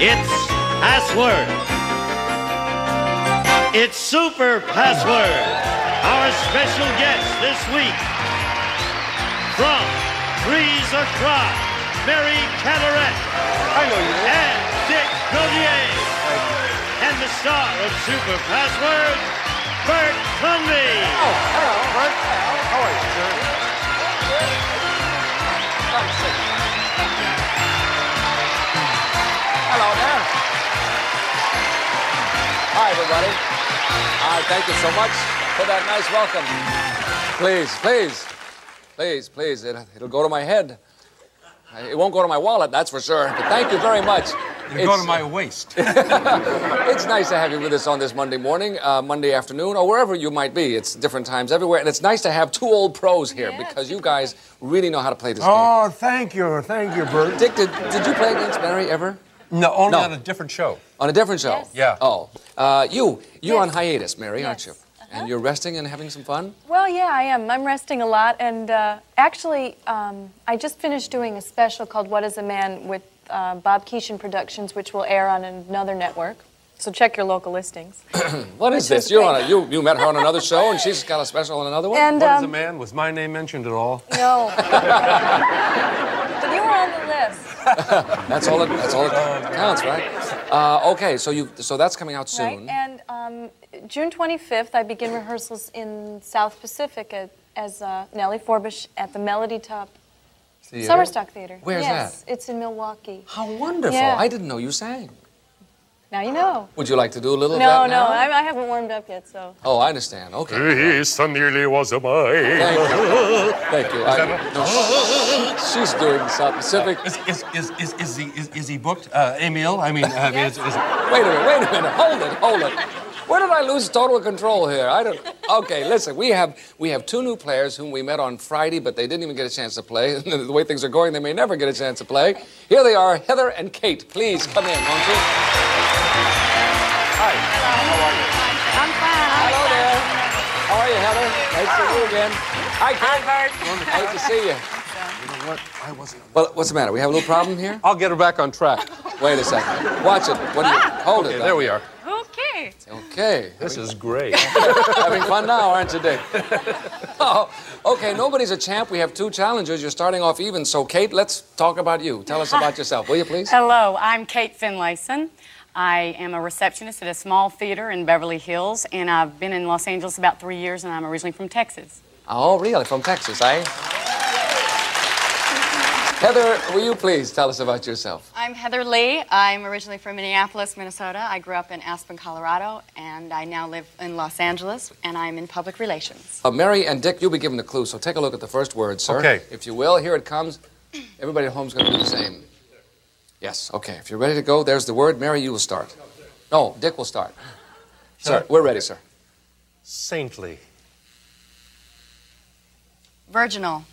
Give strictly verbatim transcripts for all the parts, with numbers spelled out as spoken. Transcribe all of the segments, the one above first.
It's password. It's super password. Our special guest this week from Three's a Crowd, Mary Cadorette. I know you. And Dick Gautier. And the star of Super Password, Bert Convy. Oh, hello, Bert. How are you, sir? Hello there. Hi, everybody. Hi, thank you so much for that nice welcome. Please, please, please, please, it, it'll go to my head. It won't go to my wallet, that's for sure. But thank you very much. It'll go to my waist. It's nice to have you with us on this Monday morning, uh, Monday afternoon, or wherever you might be. It's different times everywhere, and it's nice to have two old pros here yes. because you guys really know how to play this oh, game. thank you, thank you, Bert. Dick, did, did you play against Mary ever? No, only No. on a different show. On a different show? Yes. Yeah. Oh, uh, you, you're Yes. on hiatus, Mary, Yes. aren't you? Uh-huh. And you're resting and having some fun? Well, yeah, I am. I'm resting a lot, and uh, actually, um, I just finished doing a special called What is a Man with uh, Bob Keeshan Productions, which will air on another network. So check your local listings. What is Which this? is You're great. on a, you, you met her on another show, and she's got a special on another one? And What is um, a man? Was my name mentioned at all? no, but you were on the list. That's all it, that's all it counts, right? Uh, okay, so you so that's coming out soon. Right? And um, June twenty-fifth, I begin rehearsals in South Pacific at, as uh, Nellie Forbush at the Melody Top Theater? Summerstock Theater. Where's yes, that? it's in Milwaukee. How wonderful. Yeah. I didn't know you sang. Now you know. Would you like to do a little No, of that no, now? I, I haven't warmed up yet, so. Oh, I understand. Okay. He so nearly was a boy. Thank you. Thank you. I, no, she's doing South Pacific. Is, is, is, is, is, he, is, is he booked? Uh, Emil? I mean, uh, Yes. is, is, Wait a minute, wait a minute. Hold it, hold it. Where did I lose total control here? I don't. Okay, listen. We have we have two new players whom we met on Friday, but they didn't even get a chance to play. The way things are going, they may never get a chance to play. Here they are, Heather and Kate. Please come in, won't you? Hi. How are you? I'm fine. Hello there. How are you, Heather? Nice to see you again. Hi, Kate. Bert. Nice to see you. you know what? I wasn't. Well, what's the matter? We have a little problem here? I'll get her back on track. Wait a second. Watch it. What do you hold Okay, it? there we are. Okay. Okay. This is great. Having fun now, aren't you, Dick? Oh, okay, nobody's a champ. We have two challengers. You're starting off even. So, Kate, let's talk about you. Tell us about yourself, will you, please? Hello, I'm Kate Finlayson. I am a receptionist at a small theater in Beverly Hills, and I've been in Los Angeles about three years, and I'm originally from Texas. Oh, really? From Texas, eh? Heather, will you please tell us about yourself? I'm Heather Lee. I'm originally from Minneapolis, Minnesota. I grew up in Aspen, Colorado, and I now live in Los Angeles, and I'm in public relations. Uh, Mary and Dick, you'll be given the clue, so take a look at the first word, sir. Okay. If you will, here it comes. Everybody at home's going to do the same. Yes, okay. If you're ready to go, there's the word. Mary, you will start. No, Dick will start. Sir, we're ready, sir. Saintly. Virginal.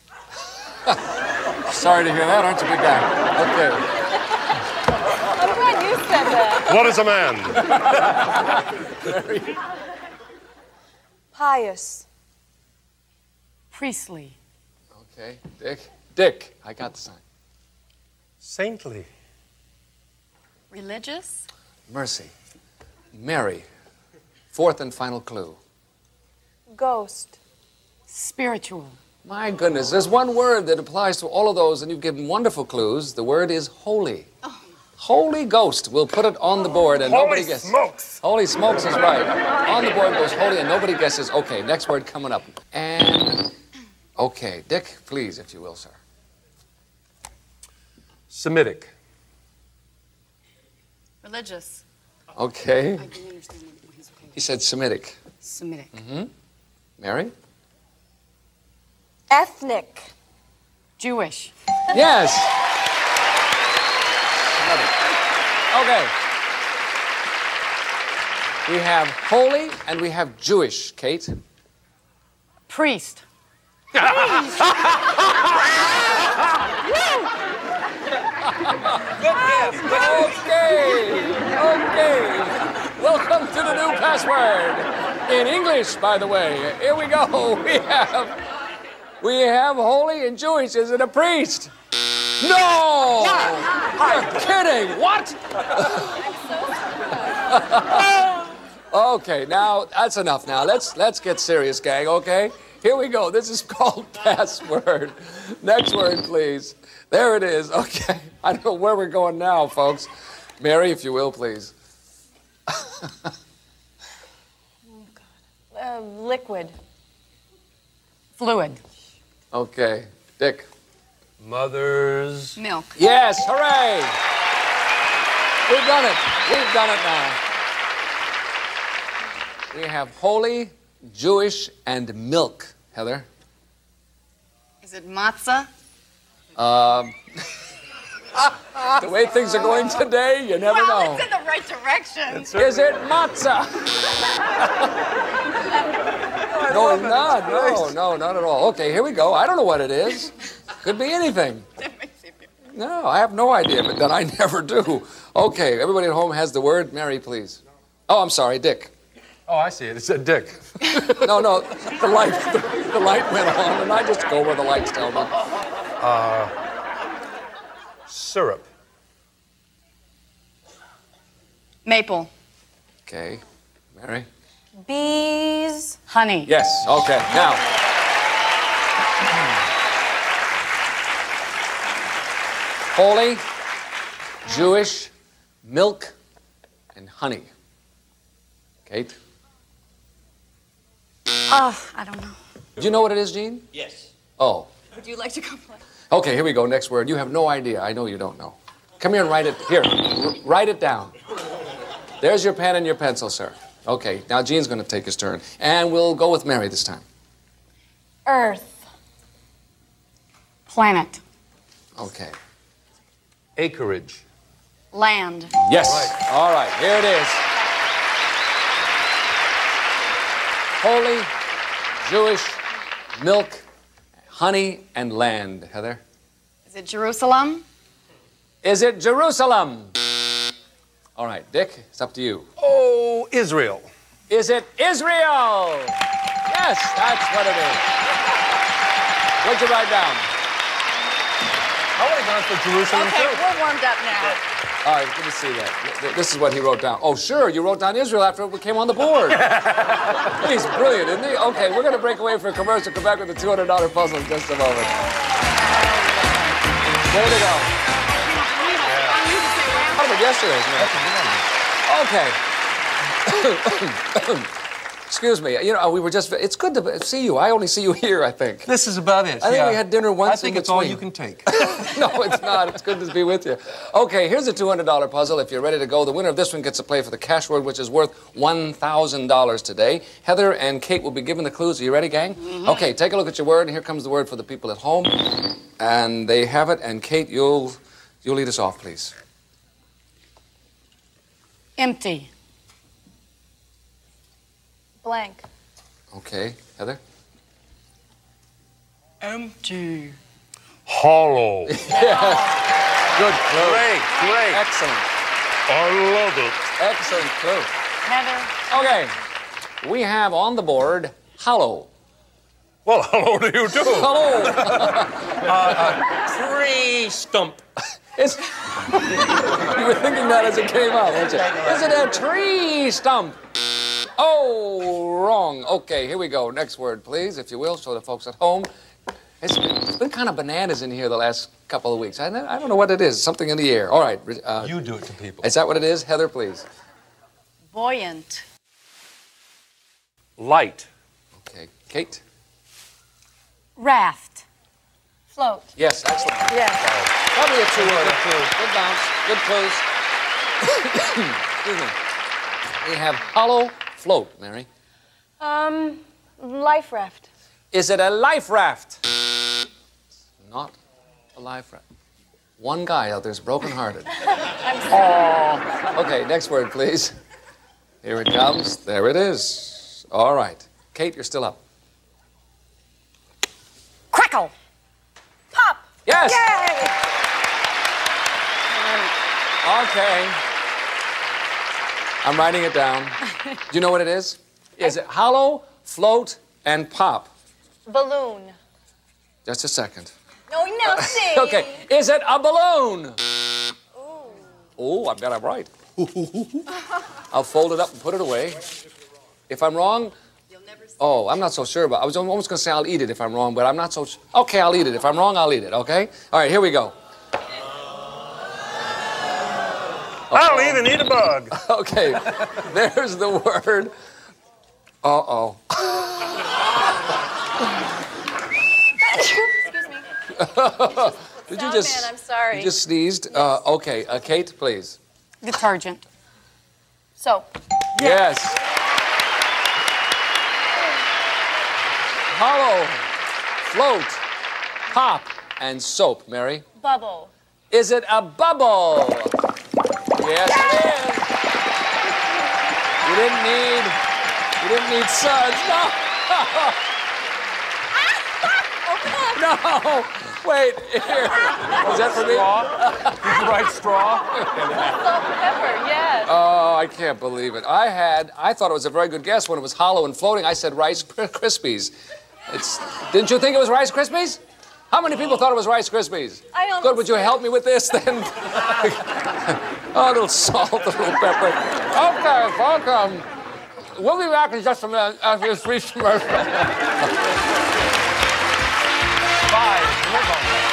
Sorry to hear that, aren't you, big guy? I'm glad you said that. What is a man? Okay. Pious. Priestly. Okay, Dick. Dick, I got the sign. Saintly. Religious. Mercy. Mary. Fourth and final clue. Ghost. Spiritual. My goodness, there's one word that applies to all of those, and you've given wonderful clues. The word is holy. Oh. Holy Ghost. We'll put it on the board, and nobody guesses. smokes! Holy smokes is right. On the board goes holy, and nobody guesses. Okay, next word coming up. And, okay, Dick, please, if you will, sir. Semitic. Religious. Okay. I do understand what he's okay. He said Semitic. Semitic. Mm-hmm. Mary? Ethnic. Jewish. Yes. Okay. We have holy and we have Jewish, Kate. Priest. Okay, okay. Welcome to the new password. In English, by the way. Here we go. We have, we have holy and Jewish. Is it a priest? No! You're kidding. What? Okay, now that's enough now. Let's let's get serious, gang, okay? Here we go. This is called password. Next word, please. There it is. Okay. I don't know where we're going now, folks. Mary, if you will, please. Uh, liquid. Fluid. Okay. Dick. Mother's. Milk. Yes, hooray! We've done it. We've done it now. We have holy, Jewish, and milk. Heather? Is it matzah? Um, the way things are going today, you never well, know. it's in the right direction. Is it matzah? No, it's not. No, no, not at all. Okay, here we go. I don't know what it is. Could be anything. No, I have no idea, but then I never do. Okay, everybody at home has the word. Mary, please. Oh, I'm sorry, Dick. Oh, I see it. It said Dick. No, no, the light, the, the light went on, and I just go where the lights tell me. Uh, syrup. Maple. Okay, Mary. Bees. Honey. Yes. Okay. Now. Holy, Jewish, milk, and honey. Kate. Oh, I don't know. Do you know what it is, Gene? Yes. Oh. Would you like to go play? Okay, here we go. Next word. You have no idea. I know you don't know. Come here and write it. Here, r- write it down. There's your pen and your pencil, sir. Okay, now Gene's going to take his turn. And we'll go with Mary this time. Earth. Planet. Okay. Acreage. Land. Yes. Right. All right, here it is. Holy, Jewish, milk, honey, and land. Heather? Is it Jerusalem? Is it Jerusalem? All right, Dick, it's up to you. Oh, Israel. Is it Israel? Yes, that's what it is. What'd you write down? I would have gone for Jerusalem, Okay, too. we're warmed up now. All right, let me see that. This is what he wrote down. Oh, sure, you wrote down Israel after it came on the board. He's brilliant, isn't he? Okay, we're going to break away for a commercial. Come back with the two hundred dollar puzzle in just a moment. Way to go. How about yesterday's, man? Okay. Excuse me. You know, we were just... It's good to see you. I only see you here, I think. This is about it. I think yeah. we had dinner once I think in it's all between. you can take. No, it's not. It's good to be with you. Okay, here's a two hundred dollar puzzle. If you're ready to go, the winner of this one gets to play for the cash word, which is worth one thousand dollars today. Heather and Kate will be given the clues. Are you ready, gang? Mm-hmm. Okay, take a look at your word. And here comes the word for the people at home. And they have it. And Kate, you'll, you'll lead us off, please. Empty. Blank. Okay, Heather? Empty. Hollow. Good clue. Great, great. Excellent. I love it. Excellent clue. Heather. Okay, we have on the board hollow. Well, hello to you, too. Hello. Tree stump. It's, you were thinking that as it came out, weren't you? Is it a tree stump? Oh, wrong. Okay, here we go. Next word, please, if you will, so the folks at home. It's, it's been kind of bananas in here the last couple of weeks. I, I don't know what it is. Something in the air. All right. Uh, You do it to people. Is that what it is? Heather, please. Buoyant. Light. Okay. Kate? Raft. Float. Yes, excellent. Yes. Probably a two-worder. Good clue. Good bounce. Good clues. Excuse me. We have hollow float, Mary. Um, life raft. Is it a life raft? It's not a life raft. One guy out there's brokenhearted. Oh. Okay, next word, please. Here it comes. There it is. All right. Kate, you're still up. Crackle. Pop. Yes. Yay! Okay. I'm writing it down. Do you know what it is? Is it hollow, float, and pop? Balloon. Just a second. No, no, see. Okay, is it a balloon? Oh, I bet I'm right. I'll fold it up and put it away. If I'm wrong, oh, I'm not so sure about it. I was almost going to say I'll eat it if I'm wrong, but I'm not so sure. Okay, I'll eat it. If I'm wrong, I'll eat it, okay? All right, here we go. I'll even eat a bug. Okay, there's the word. Uh-oh. Excuse me. Did you just... Man, I'm sorry. You just sneezed? Yes. Uh, okay, uh, Kate, please. Detergent. Soap. Yes. Hollow, float, pop, and soap. Mary? Bubble. Is it a bubble? Yes, it is. You didn't need, you didn't need suds. No. No. Wait, here. Was that for me? Straw? Did you write straw? Salt and pepper, yes. Oh, I can't believe it. I had, I thought it was a very good guess when it was hollow and floating. I said Rice Krispies. It's, didn't you think it was Rice Krispies? How many people thought it was Rice Krispies? I almost Good, would you did. help me with this then? Oh, a little salt, a little pepper. Okay, welcome. We'll be back in just a minute after this brief commercial. Five. Live on that.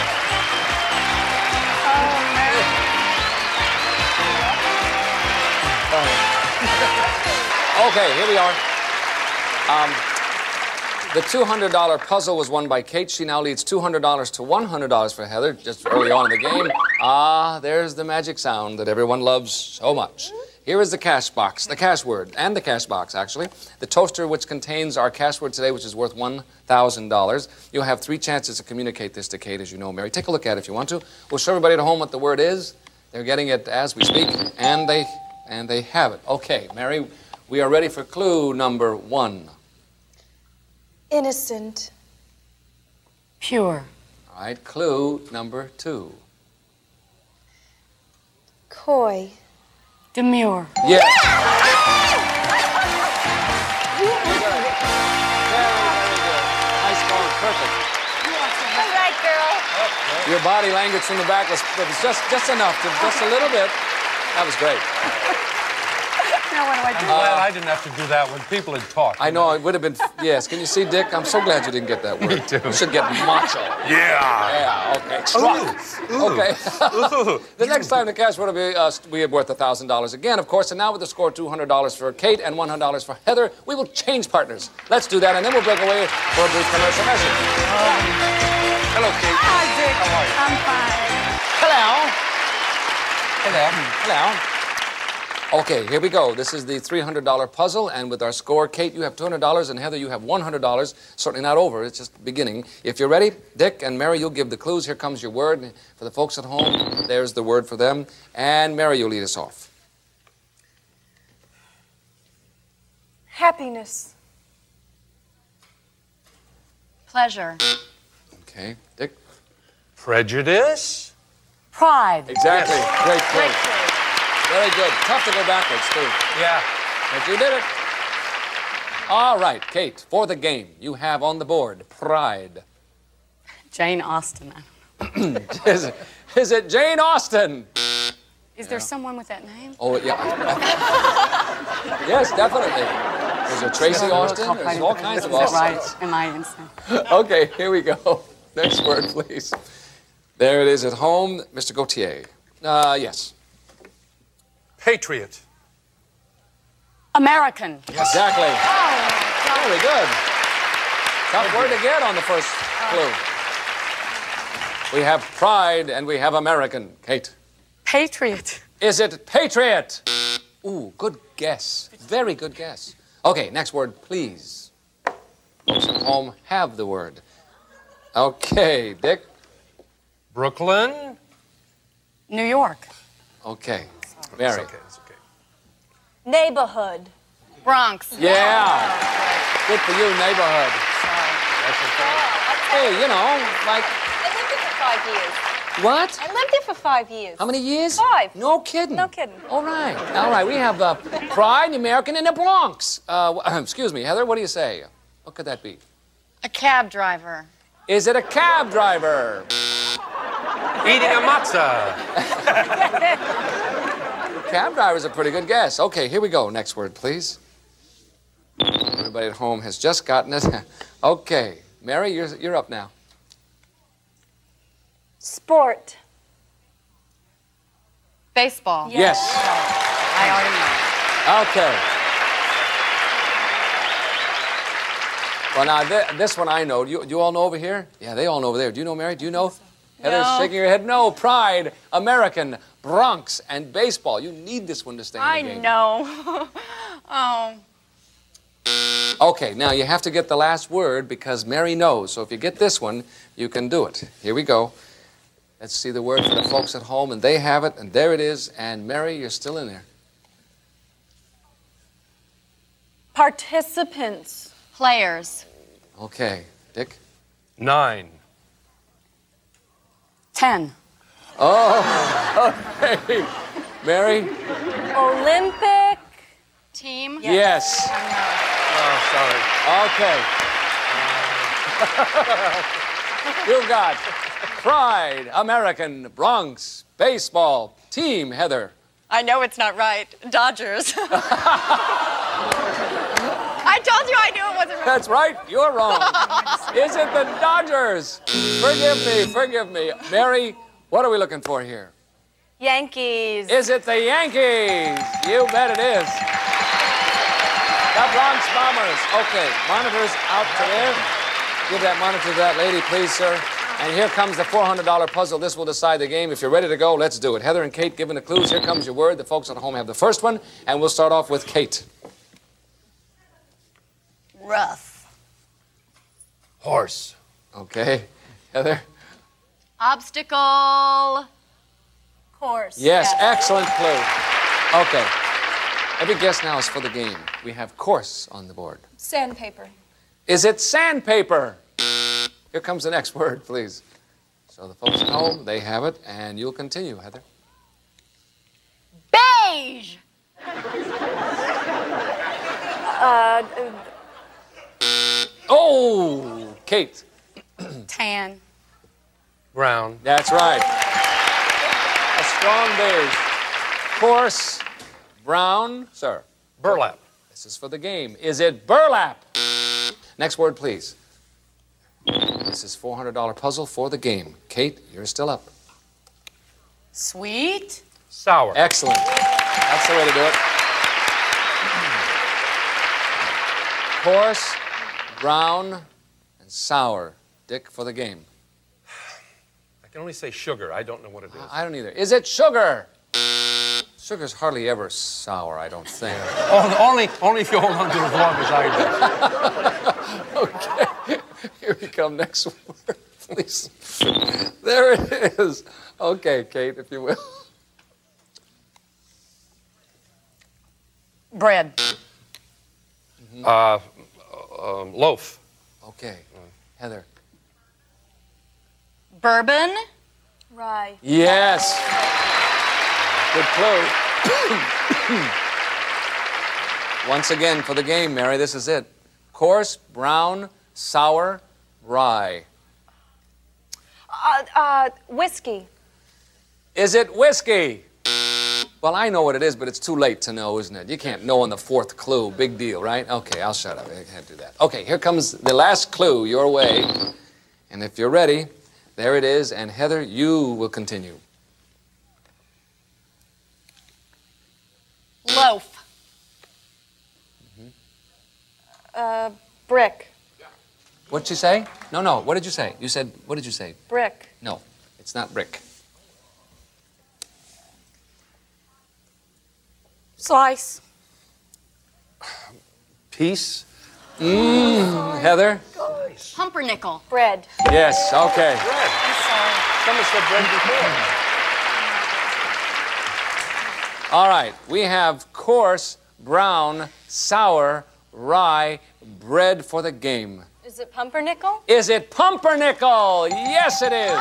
Okay, here we are. Um, the two hundred dollar puzzle was won by Kate. She now leads two hundred dollars to one hundred dollars for Heather, just early on in the game. Ah, there's the magic sound that everyone loves so much. Here is the cash box, the cash word, and the cash box, actually. The toaster, which contains our cash word today, which is worth one thousand dollars. You'll have three chances to communicate this to Kate, as you know, Mary. Take a look at it if you want to. We'll show everybody at home what the word is. They're getting it as we speak, and they, and they have it. Okay, Mary, we are ready for clue number one. Innocent. Pure. All right, clue number two. Coy. Demure. Yes. Very, very good. Nice ball, perfect. All right, girl. Your body language from the back was, was just, just enough, to, just a little bit. That was great. Now what do I do? I'm glad I didn't have to do that when people had talked. I know, it would have been, yes. Can you see, Dick? I'm so glad you didn't get that word. Me too. You should get macho. Yeah. Yeah, okay. Struck. Okay. The next time the cash would be, uh, we worth one thousand dollars again, of course. And now with the score two hundred dollars for Kate and one hundred dollars for Heather, we will change partners. Let's do that, and then we'll break away for a brief commercial message. Hello, Kate. Hi, Dick. How are you? I'm fine. Hello. Hello. Hello. Okay, here we go. This is the three hundred dollar puzzle, and with our score, Kate, you have two hundred dollars, and Heather, you have one hundred dollars. Certainly not over, it's just beginning. If you're ready, Dick and Mary, you'll give the clues. Here comes your word. For the folks at home, there's the word for them. And Mary, you'll lead us off. Happiness. Pleasure. Okay, Dick? Prejudice? Pride. Exactly. Great clue. Great clue. Very good. Tough to go backwards, too. Yeah. But you did it. All right, Kate, for the game, you have on the board Pride. Jane Austen. is, it, is it Jane Austen? Is there someone with that name? Oh, yeah. Yes, definitely. Is there Tracy Austin? There's all kinds of Is that Austins. right? Am I insane? Okay, here we go. Next word, please. There it is at home. Mister Gautier. Uh, yes. Patriot. American. Exactly. Oh, Very good. Tough word to get on the first clue. We have pride and we have American. Kate. Patriot. Is it patriot? Ooh, good guess. Very good guess. Okay, next word, please. Folks at home have the word. Okay, Dick. Brooklyn. New York. Okay. Mary. It's okay, it's okay. Neighborhood. Bronx. Yeah. Good for you, neighborhood. That's okay. Hey, you know, like, I lived there for five years. what? I lived there for five years. How many years? Five. No kidding. No kidding. All right. All right. We have uh, Pride, American, and the Bronx. Uh, excuse me, Heather, what do you say? What could that be? A cab driver. Is it a cab driver? Eating a matzah. Cab driver's a pretty good guess. Okay, here we go. Next word, please. Everybody at home has just gotten it. Okay, Mary, you're, you're up now. Sport. Baseball. Yes. I already know. Okay. Well, now, th this one I know. Do you, do you all know over here? Yeah, they all know over there. Do you know, Mary? Do you know? Heather's No. shaking her head. No. Pride, American, Bronx, and baseball. You need this one to stay in the I game. know. Oh. Okay, now you have to get the last word because Mary knows. So if you get this one, you can do it. Here we go. Let's see the word for the folks at home, and they have it, and there it is. And Mary, you're still in there. Participants. Players. Okay, Dick. Nine. Ten. Oh, okay. Mary? Olympic. Team. Yes. Oh, sorry. Okay. You've got Pride, American, Bronx, baseball, team, Heather. I know it's not right. Dodgers. I told you I knew it wasn't right. That's right, you're wrong. Is it the Dodgers? Forgive me, forgive me. Mary, what are we looking for here? Yankees. Is it the Yankees? You bet it is. The Bronx Bombers. Okay, monitors out to there. Give that monitor to that lady, please, sir. And here comes the four hundred dollar puzzle. This will decide the game. If you're ready to go, let's do it. Heather and Kate giving the clues. Here comes your word. The folks at home have the first one, and we'll start off with Kate. Rough. Horse. Okay. Heather? Obstacle. Course. Yes, excellent clue. Okay. Every guess now is for the game. We have course on the board. Sandpaper. Is it sandpaper? Here comes the next word, please. So the folks at home, they have it, and you'll continue, Heather. Beige. Uh, Oh, Kate. Tan. Brown. That's right. A strong beige. Coarse, brown, sir. Burlap. This is for the game. Is it burlap? Next word, please. This is four hundred dollar puzzle for the game. Kate, you're still up. Sweet. Sour. Excellent. That's the way to do it. Coarse, brown, and sour. Dick, for the game. I can only say sugar. I don't know what it is. I don't either. Is it sugar? Sugar's hardly ever sour, I don't think. Oh, only, only if you hold on to it as long as I do. Okay. Here we come. Next word, please. There it is. Okay, Kate, if you will. Bread. Uh, um, loaf. Okay. Heather. Bourbon. rye. Yes. Good clue. Once again, for the game, Mary, this is it. Coarse, brown, sour, rye. Uh, uh, whiskey. Is it whiskey? Well, I know what it is, but it's too late to know, isn't it? You can't know on the fourth clue. Big deal, right? Okay, I'll shut up. I can't do that. Okay, here comes the last clue your way. And if you're ready, there it is. And Heather, you will continue. Loaf. Mm-hmm. Uh, brick. What'd you say? No, no. What did you say? You said, what did you say? Brick. No, it's not brick. Slice. Peace. Mm, Heather? Pumpernickel. Bread. Yes, okay. Bread. I'm sorry. Someone said bread before. All right, we have coarse, brown, sour, rye, bread for the game. Is it pumpernickel? Is it pumpernickel? Yes, it is.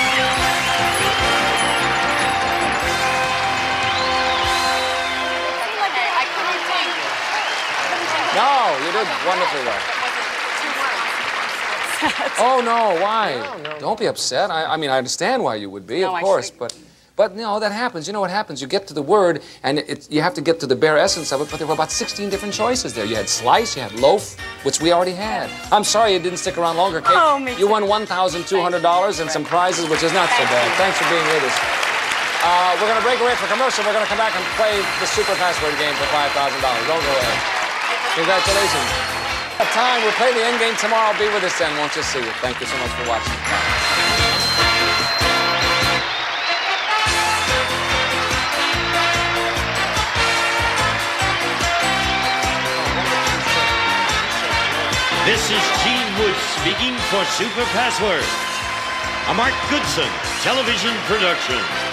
I couldn't think. No, you did wonderfully well. Two words. upset. Oh, no, why? No, no, Don't be upset. I, I mean, I understand why you would be, No, of I course, shouldn't. but... But, you know, that happens. You know what happens? You get to the word, and it, you have to get to the bare essence of it, but there were about sixteen different choices there. You had slice, you had loaf, which we already had. I'm sorry you didn't stick around longer, Kate. Oh, me You too. won one thousand two hundred dollars and some prizes, which is not so bad. Thanks for being with us. Uh, we're going to break away for commercial. We're going to come back and play the Super Password game for five thousand dollars. Don't go away. Congratulations. Time. We'll play the end game tomorrow. Be with us then. Won't you see you? Thank you so much for watching. This is Gene Wood speaking for Super Password, a Mark Goodson television production.